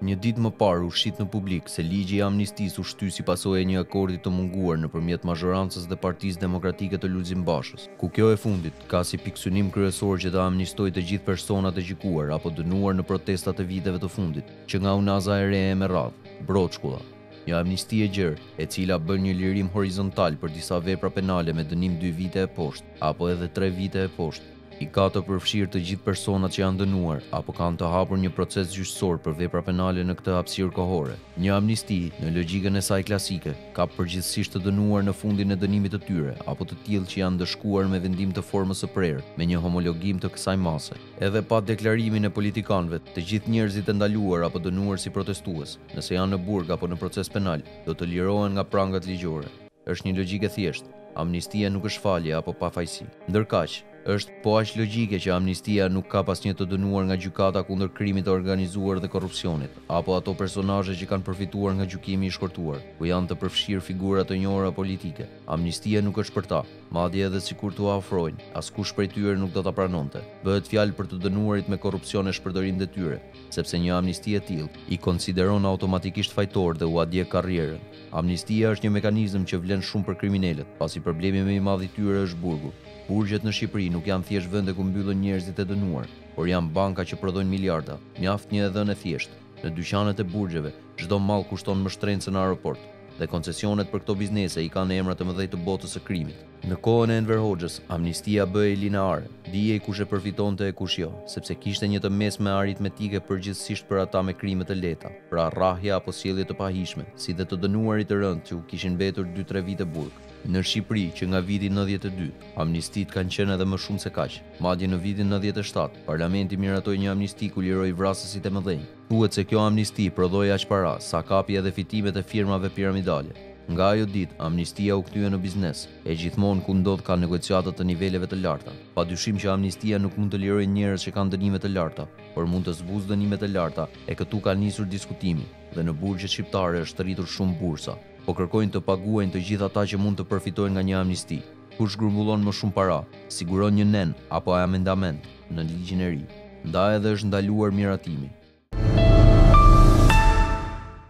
Një ditë më parë u shit në publik se ligji i amnistisë u shty si pasojë e një akordi të munguar nëpërmjet mazhorancës dhe Partisë Demokratike të Lulzim Bashës, ku kjo e fundit ka si piksynim kryesor që të amnistojë të gjithë personat e gjykuar apo dënuar në protestat e viteve të fundit, që nga unaza e re e me radhë, broçkulla. Një amnisti e gjerë, e cila bën një lirim horizontal për disa vepra penale me dënim 2 vite e poshtë, apo edhe 3 vite e poshtë. I ka të përfshirë të gjithë personat që janë dënuar apo kanë të hapur një proces gjyqësor për vepra penale në këtë hapësirë kohore. Një amnisti, në logjikën e saj klasike, ka përgjithsisht të dënuar në fundin e dënimit të tyre apo të tillë që janë dëshkuar me vendim të formës së prerë, me një homologim të kësaj mase. Edhe pa deklarimin e politikanëve, të gjithë njerëzit e ndaluar apo dënuar si protestues, nëse janë në burg apo në proces penal, do të lirohen nga prangat ligjore. Është një logjikë e thjeshtë. Amnistia nuk është falje apo pafajësi. Ndërkaq, është po aq logjike që amnistia nuk ka pasnjë të dënuar nga gjykata kundër krimit të organizuar dhe korrupsionit, apo ato personazhe që kanë përfituar nga gjykimi i shkurtuar, ku janë të përfshirë figura të njohura politike. Amnistia nuk është për ta, madje edhe sikur t'u ofrojnë, askush prej tyre nuk do ta pranonte. Bëhet fjalë për të dënuarit me korrupsion e shpërdorim detyre, sepse një amnisti e tillë i konsideron automatikisht fajtor dhe u adjek karrierën. Amnistia është një mekanizëm që vlen shumë për kriminalët, pasi problemi më i madh i tyre është burgu. Burgjet në Shqipëri nuk janë thjesht vende ku mbyllen njerëzit e dënuar, por janë banka që prodhojnë miliarda. Mjaft një dhënë e thjeshtë. Në dyqanet e burgjeve, çdo mall kushton më shtrenjtë në aeroport, dhe koncesionet për këto biznese i kanë emra të mëdhenj të botës së krimit. Në kohën e Enver Hoxhës, amnistia bëhej lineare, dijej kush e përfitonte e kush jo, sepse kishte një të mesme aritmetike përgjithsisht për ata me krime të lehta, pra rrahje apo sjellje të pahishme, si dhe të dënuarit të rëndë që u kishin mbetur 2-3 vite burg. Në Shqipëri, që nga viti 92, amnistit kanë qenë edhe më shumë se kaq. Madje në vitin 97, parlamenti miratoi një amnisti ku liroi vrasësit e mëdhenj. Thuhet se kjo amnisti prodhoi aq para sa kapi edhe fitimet e firmave piramidale. Nga ajo ditë, amnistia u kthye në biznes, e gjithmonë ku ndodh ka negociata të niveleve të larta. Padyshim që amnistia nuk mund të lirojë njerëz që kanë dënime të larta, por mund të zbuzë dënimet e larta, e këtu ka nisur diskutimi, dhe në burgjet shqiptare është rritur shumë bursa, po kërkojnë të paguajnë të gjithë ata që mund të përfitojnë nga një amnisti. Kush grumbullon më shumë para, siguron një nen apo amendament në ligjin e ri. Ndaj edhe është ndaluar miratimi.